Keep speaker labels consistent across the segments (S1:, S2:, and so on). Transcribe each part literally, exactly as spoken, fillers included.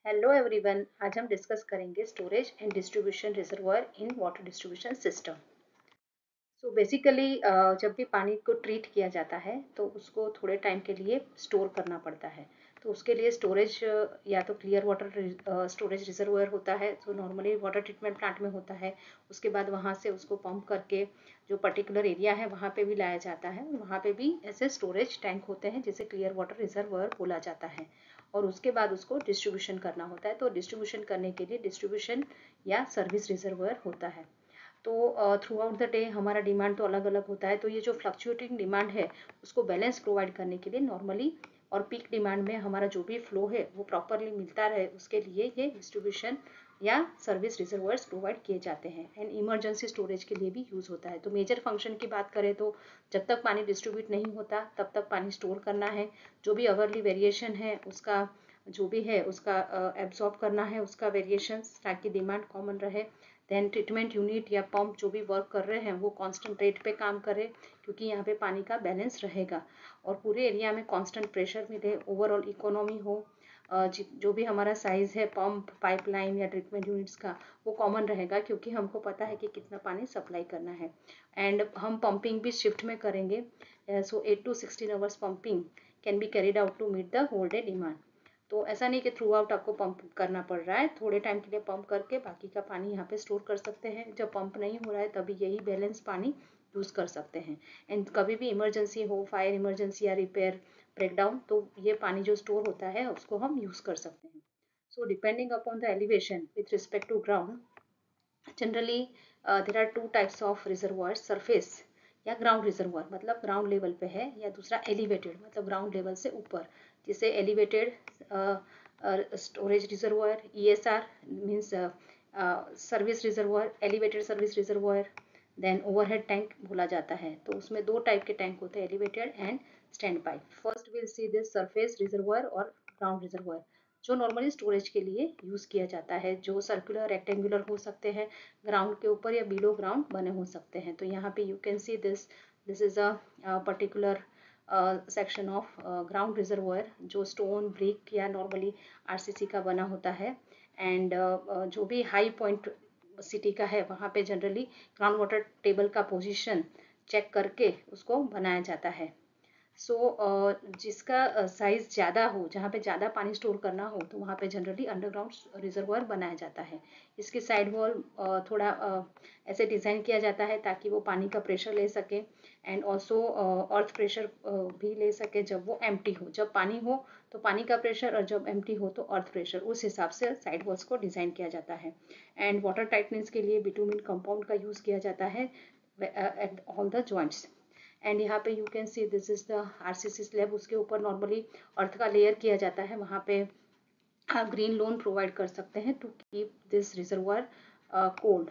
S1: Hello everyone, आज हम discuss करेंगे storage and distribution reservoir in water distribution system. So basically जब भी पानी को ट्रीट किया जाता है तो उसको थोड़े टाइम के लिए स्टोर करना पड़ता है। तो उसके लिए स्टोरेज या तो क्लियर वाटर स्टोरेज रिजर्वायर होता है जो नॉर्मली वाटर ट्रीटमेंट प्लांट में होता है। उसके बाद वहाँ से उसको पंप करके जो पर्टिकुलर एरिया है वहाँ पे भी लाया जाता है। वहाँ पे भी ऐसे स्टोरेज टैंक होते हैं जिसे क्लियर वाटर रिजर्वायर बोला जाता है। और उसके बाद उसको डिस्ट्रीब्यूशन करना होता है। तो डिस्ट्रीब्यूशन करने के लिए डिस्ट्रीब्यूशन या सर्विस रिजर्वायर होता है। तो थ्रू आउट द डे हमारा डिमांड तो अलग अलग होता है। तो ये जो फ्लक्चुएटिंग डिमांड है उसको बैलेंस प्रोवाइड करने के लिए नॉर्मली और पीक डिमांड में हमारा जो भी फ्लो है वो प्रॉपरली मिलता रहे उसके लिए ये डिस्ट्रीब्यूशन या सर्विस रिजर्वायर्स प्रोवाइड किए जाते हैं। एंड इमरजेंसी स्टोरेज के लिए भी यूज़ होता है। तो मेजर फंक्शन की बात करें तो जब तक पानी डिस्ट्रीब्यूट नहीं होता तब तक पानी स्टोर करना है। जो भी अवर्ली वेरिएशन है उसका जो भी है उसका एब्जॉर्ब uh, करना है उसका वेरिएशन, ताकि डिमांड कॉमन रहे। देन ट्रीटमेंट यूनिट या पंप जो भी वर्क कर रहे हैं वो कांस्टेंट रेट पे काम करे, क्योंकि यहाँ पे पानी का बैलेंस रहेगा और पूरे एरिया में कांस्टेंट प्रेशर मिले, ओवरऑल इकोनॉमी हो। जो भी हमारा साइज है पंप, पाइपलाइन या ट्रीटमेंट यूनिट्स का वो कॉमन रहेगा, क्योंकि हमको पता है कि कितना पानी सप्लाई करना है। एंड हम पंपिंग भी शिफ्ट में करेंगे। So eight to sixteen hours pumping can be carried out to meet the whole day demand. तो ऐसा नहीं कि थ्रू आउट आपको पंप करना पड़ रहा है, थोड़े टाइम के लिए पंप करके बाकी का पानी यहाँ पे स्टोर कर सकते हैं। जब पंप नहीं हो रहा है तभी यही बैलेंस पानी यूज कर सकते हैं। एंड कभी भी इमरजेंसी हो, फायर इमरजेंसी या रिपेयर ब्रेकडाउन, तो ये पानी जो स्टोर होता है उसको हम यूज कर सकते हैं। So depending upon the elevation with respect to ground, generally there are two types of reservoir. Surface या ग्राउंड रिजर्वायर मतलब ग्राउंड लेवल पे है, या दूसरा एलिवेटेड मतलब ग्राउंड लेवल से ऊपर, जिसे elevated storage reservoir, E S R means service reservoir, elevated service reservoir. Then overhead tank बोला जाता है। तो उसमें दो टाइप के टैंक होते हैं, elevated and stand pipe. First will see this surface reservoir और ग्राउंड रिजर्वायर, जो नॉर्मली स्टोरेज के लिए यूज किया जाता है, जो सर्कुलर रेक्टेंगुलर हो सकते हैं, ग्राउंड के ऊपर या बिलो ग्राउंड बने हो सकते हैं। तो यहाँ पे you can see this this is a particular section of ground reservoir, जो स्टोन, ब्रिक या नॉर्मली आरसीसी का बना होता है। एंड uh, जो भी हाई पॉइंट सिटी का है वहाँ पे जनरली ग्राउंड वाटर टेबल का पोजीशन चेक करके उसको बनाया जाता है। सो so, जिसका साइज ज़्यादा हो, जहाँ पे ज़्यादा पानी स्टोर करना हो, तो वहाँ पे जनरली अंडरग्राउंड रिजर्वायर बनाया जाता है। इसकी साइड वॉल थोड़ा uh, ऐसे डिज़ाइन किया जाता है ताकि वो पानी का प्रेशर ले सके, एंड ऑल्सो अर्थ प्रेशर भी ले सके जब वो एम्प्टी हो। जब पानी हो तो पानी का प्रेशर, और जब एम्प्टी हो तो अर्थ प्रेशर, उस हिसाब से साइड वॉल्स को डिज़ाइन किया जाता है। एंड वाटर टाइटनेस के लिए बिटुमिन कंपाउंड का यूज़ किया जाता है at all the joints. And यहाँ पे you can see this is the RCC slab, उसके ऊपर नॉर्मली अर्थ का लेयर किया जाता है। वहाँ पे आप ग्रीन लोन प्रोवाइड कर सकते हैं to keep this reservoir cold.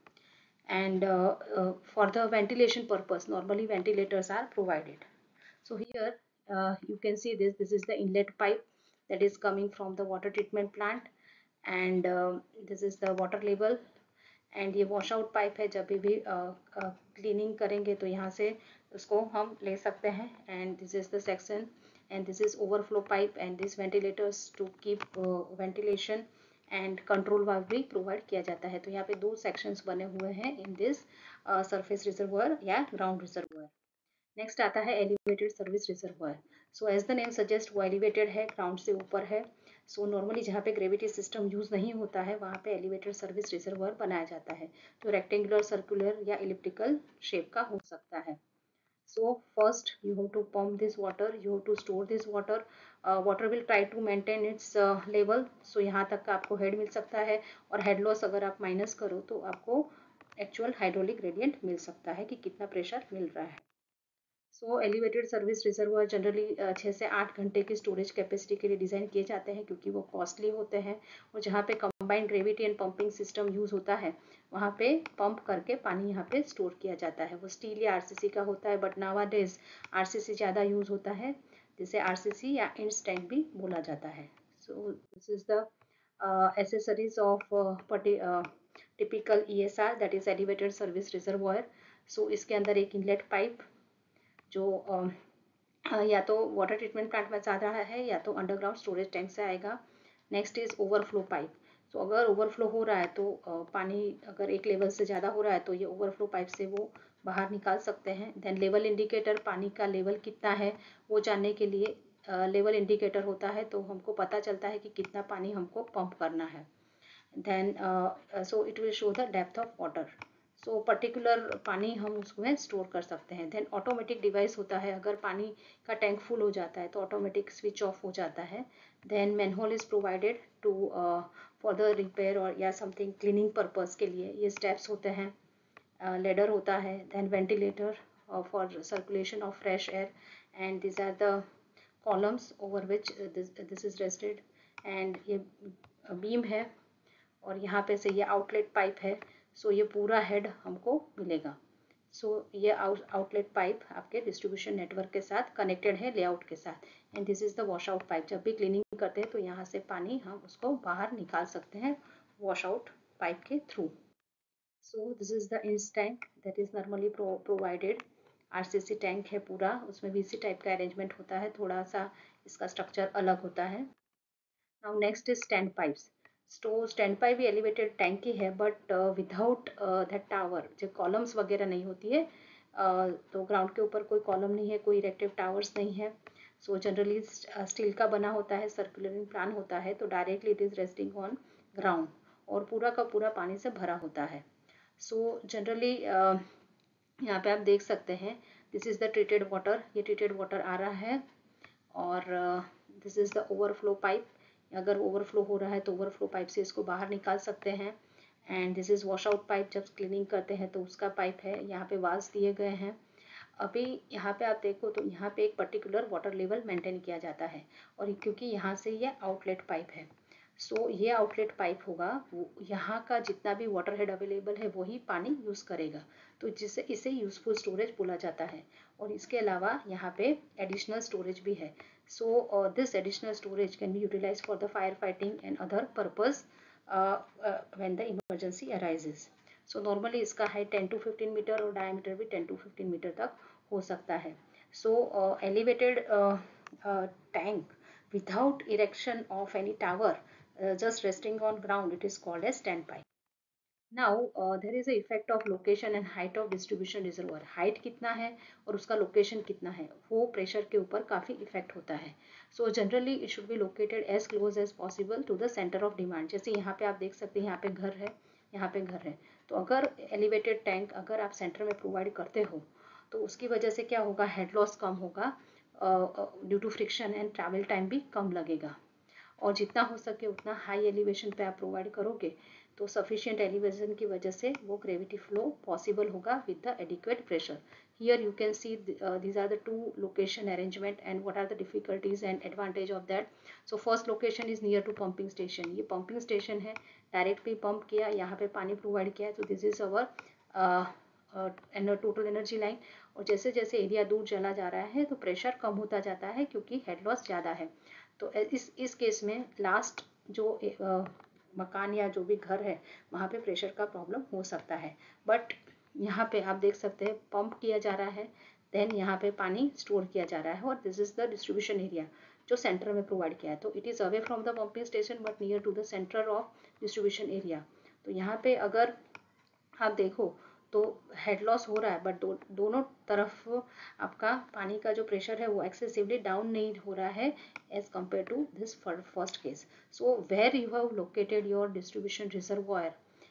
S1: And uh, uh, for the ventilation purpose, normally ventilators are provided. So here uh, you can see this this is the inlet pipe that is coming from the water treatment plant, and uh, this is the water level. And ये wash out pipe है, जब भी cleaning uh, uh, करेंगे तो यहाँ से उसको हम ले सकते हैं। And this is the section, and this is overflow pipe, and this ventilators to keep ventilation and control valve भी प्रोवाइड किया जाता है। तो यहाँ पे दो सेक्शंस बने हुए हैं इन दिस सरफेस रिजर्वायर या ग्राउंड रिजर्वायर। नेक्स्ट आता है elevated service reservoir. So as the name suggest वो एलिवेटेड है, ग्राउंड से ऊपर है। सो so, नॉर्मली जहाँ पे ग्रेविटी सिस्टम यूज नहीं होता है वहाँ पे एलिवेटेड सर्विस रिजर्वायर बनाया जाता है। तो रेक्टेंगुलर, सर्कुलर या इलिप्टिकल शेप का हो सकता है। So first you have to pump this water, you have to store this water. Water will try to maintain its level. So यहाँ तक का आपको हेड मिल सकता है, और हेड लॉस अगर आप माइनस करो तो आपको एक्चुअल हाइड्रोलिक ग्रेडियंट मिल सकता है कि कितना प्रेशर मिल रहा है। So elevated service reservoir generally छः से आठ घंटे की स्टोरेज कैपेसिटी के लिए डिज़ाइन किए जाते हैं, क्योंकि वो कॉस्टली होते हैं। और जहाँ पे combined gravity and pumping system use होता है वहाँ पे पंप करके पानी यहाँ पे स्टोर किया जाता है। वो स्टील या आरसीसी का होता है, बट नावाडेज आरसीसी ज़्यादा यूज़ होता है, जिसे आरसीसी या इंच टैंक भी बोला जाता है। So this is the accessories of typical E S R, that is elevated service reservoir. So इसके अंदर एक इनलेट पाइप जो या तो वाटर ट्रीटमेंट प्लांट में जा रहा है या तो अंडरग्राउंड स्टोरेज टैंक से आएगा। Next is overflow pipe. So अगर ओवरफ्लो हो रहा है तो पानी अगर एक लेवल से ज़्यादा हो रहा है तो ये ओवरफ्लो पाइप से वो बाहर निकाल सकते हैं। देन लेवल इंडिकेटर, पानी का लेवल कितना है वो जानने के लिए लेवल इंडिकेटर होता है, तो हमको पता चलता है कि कितना पानी हमको पंप करना है। Then so it will show the depth of water. So particular पानी हम उसमें स्टोर कर सकते हैं। देन ऑटोमेटिक डिवाइस होता है, अगर पानी का टैंक फुल हो जाता है तो ऑटोमेटिक स्विच ऑफ हो जाता है। Then manhole is provided to for repair और या समथिंग क्लीनिंग पर्पज के लिए ये स्टेप्स होते हैं। लेडर uh, होता है। Then ventilator for circulation of fresh air, and this are the columns over which this is rested. And ये बीम uh, है और यहाँ पे से ये आउटलेट पाइप है। सो so ये पूरा हेड हमको मिलेगा। सो so ये आउटलेट पाइप आपके डिस्ट्रीब्यूशन नेटवर्क के साथ कनेक्टेड है, लेआउट के साथ। And this is the wash out pipe. जब भी क्लीनिंग करते हैं तो यहाँ से पानी हम उसको बाहर निकाल सकते हैं वॉश आउट पाइप के थ्रू। So this is the Intze tank that is normally provided. RCC tank है पूरा, उसमें वीसी टाइप का अरेंजमेंट होता है, थोड़ा सा इसका स्ट्रक्चर अलग होता है। Now next is stand pipes. तो स्टैंड पाइप भी एलिवेटेड टैंक ही है, बट विदाउट दैट टावर, जो कॉलम्स वगैरह नहीं होती है। uh, तो ग्राउंड के ऊपर कोई कॉलम नहीं है, कोई इरेक्टिव टावर्स नहीं है। सो जनरली स्टील का बना होता है, सर्कुलर इन प्लान होता है, तो directly it is resting on ground और पूरा का पूरा पानी से भरा होता है। सो so, जनरली uh, यहाँ पे आप देख सकते हैं, this is the treated water. ये ट्रीटेड वाटर आ रहा है और this is the overflow pipe. अगर ओवरफ्लो हो रहा है तो ओवरफ्लो पाइप से इसको बाहर निकाल सकते हैं। And this is wash out pipe, जब क्लीनिंग करते हैं तो उसका पाइप है। यहाँ पे वाल्स दिए गए हैं। अभी यहाँ पे आप देखो तो यहाँ पे एक पर्टिकुलर वाटर लेवल मेंटेन किया जाता है, और क्योंकि यहाँ से ये आउटलेट पाइप है, सो so, ये आउटलेट पाइप होगा, वो यहाँ का जितना भी वाटर हेड अवेलेबल है वही पानी यूज करेगा, तो जिससे इसे यूजफुल स्टोरेज बोला जाता है। और इसके अलावा यहाँ पे एडिशनल स्टोरेज भी है। So this additional storage can be utilise for the fire fighting and other purpose when the emergency arises. So normally इसका height ten to fifteen metre और डायमीटर भी टेन टू फिफ्टीन मीटर तक हो सकता है। So elevated tank without erection of any tower, uh, just resting on ground, it is called as standpipe. Now uh, there is a effect of location and height of distribution reservoir. height कितना है और उसका location कितना है, वो pressure के ऊपर काफी effect होता है। So generally it should be located as close as possible to the center of demand. जैसे यहाँ पे आप देख सकते हैं, यहाँ पे घर है, यहाँ पे घर है, तो अगर elevated tank अगर आप center में provide करते हो तो उसकी वजह से क्या होगा, head loss कम होगा, due to friction, and travel time भी कम लगेगा। और जितना हो सके उतना हाई एलिवेशन पे आप प्रोवाइड करोगे तो सफिशिएंट एलिवेशन की वजह से वो ग्रेविटी फ्लो पॉसिबल होगा with the adequate pressure. Here you can see these are the two location arrangement and what are the difficulties and advantage of that. So first location is near to pumping station. ये pumping station है, directly pump किया, यहाँ पे पानी provide किया, तो this is our total energy line. और जैसे जैसे एरिया दूर चला जा रहा है तो प्रेशर कम होता जाता है क्योंकि हेड लॉस ज़्यादा है। तो इस इस केस में लास्ट जो आ, मकान या जो भी घर है वहाँ पे प्रेशर का प्रॉब्लम हो सकता है। बट यहाँ पे आप देख सकते हैं पंप किया जा रहा है, देन यहाँ पे पानी स्टोर किया जा रहा है, और this is the distribution area जो सेंटर में प्रोवाइड किया है। तो it is away from the pumping station but near to the centre of distribution area. तो यहाँ पे अगर आप देखो तो हेड लॉस हो रहा है, बट दो, दोनों तरफ आपका पानी का जो प्रेशर है वो एक्सेसिवली डाउन नहीं हो रहा है as compare to this first case. So where you have located your distribution reservoir,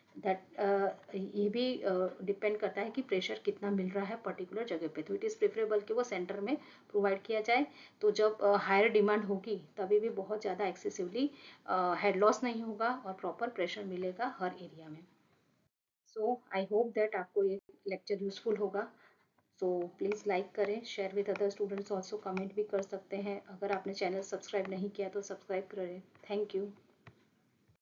S1: that ये भी डिपेंड uh, करता है कि प्रेशर कितना मिल रहा है पर्टिकुलर जगह पे। तो इट इज़ प्रेफरेबल कि वो सेंटर में प्रोवाइड किया जाए, तो जब हायर uh, डिमांड होगी तभी भी बहुत ज़्यादा एक्सेसिवली हेड लॉस नहीं होगा और प्रॉपर प्रेशर मिलेगा हर एरिया में। सो आई होप दैट आपको ये लेक्चर यूजफुल होगा। सो प्लीज़ लाइक करें, share with other students, also comment भी कर सकते हैं। अगर आपने चैनल सब्सक्राइब नहीं किया तो सब्सक्राइब करें। Thank you.